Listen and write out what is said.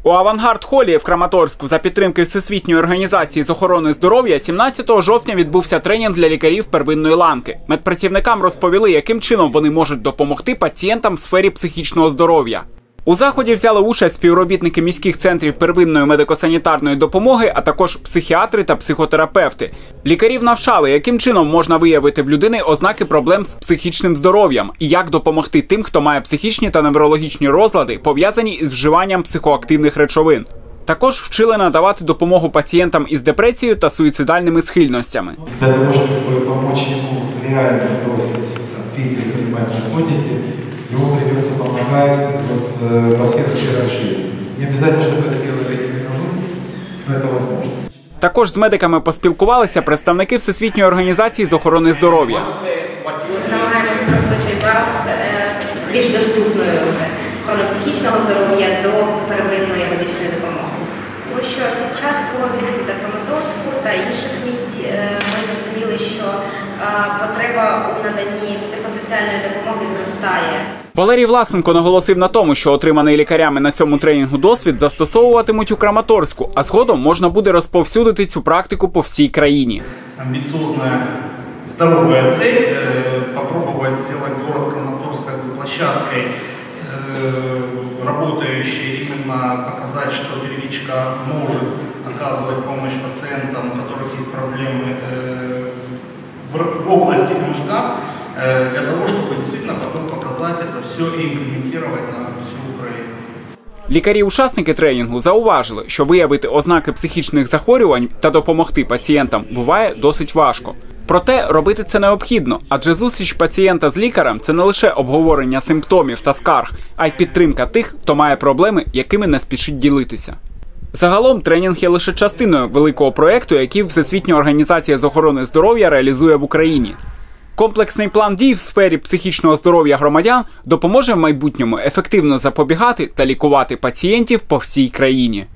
У Авангард-холі в Краматорську за підтримки Всесвітньої організації з охорони здоров'я 17 жовтня відбувся тренінг для лікарів первинної ланки. Медпрацівникам розповіли, яким чином вони можуть допомогти пацієнтам в сфері психічного здоров'я. У заході взяли участь співробітники міських центрів первинної медико-санітарної допомоги, а також психіатри та психотерапевти. Лікарів навчали, яким чином можна виявити в людини ознаки проблем з психічним здоров'ям і як допомогти тим, хто має психічні та неврологічні розлади, пов'язані із вживанням психоактивних речовин. Також вчили надавати допомогу пацієнтам із депресією та суїцидальними схильностями. Для того, щоб допомогти йому реально бросити пити, приймати наркотики, ему придется помогать во всех сферах жизни. Не обязательно, чтобы это делали именно вы, но это возможно. Також з медиками поспілкувалися представники Всесвітньої організації з охорони здоров'я. Намагаємося зробити зараз більш доступною охорону психічного здоров'я до первинної медичної допомоги. Тому що під час свого візиту до Краматорську та інших місць ми зрозуміли, що потреба у наданні психосоціальної допомоги зростає. Валерій Власенко наголосив на тому, що отриманий лікарями на цьому тренінгу досвід застосовуватимуть у Краматорську, а згодом можна буде розповсюдити цю практику по всій країні. Амбициозная, здоровая цель – попробовать сделать город Краматорск площадкой, работающей, именно показать, что первичка может оказывать помощь пациентам, у которых есть проблемы в области МЖК, для того, чтобы действительно потом показать это все и имплементировать на всю Украину. Лікарі-учасники тренінгу зауважили, що виявити ознаки психічних захворювань та допомогти пацієнтам буває досить важко. Проте робити це необхідно, адже зустріч пацієнта з лікарем – це не лише обговорення симптомів та скарг, а й підтримка тих, хто має проблеми, якими не спішить ділитися. Загалом тренінг є лише частиною великого проєкту, який Всесвітня організація з охорони здоров'я реалізує в Україні. Комплексний план дій в сфері психічного здоров'я громадян допоможе в майбутньому ефективно запобігати та лікувати пацієнтів по всій країні.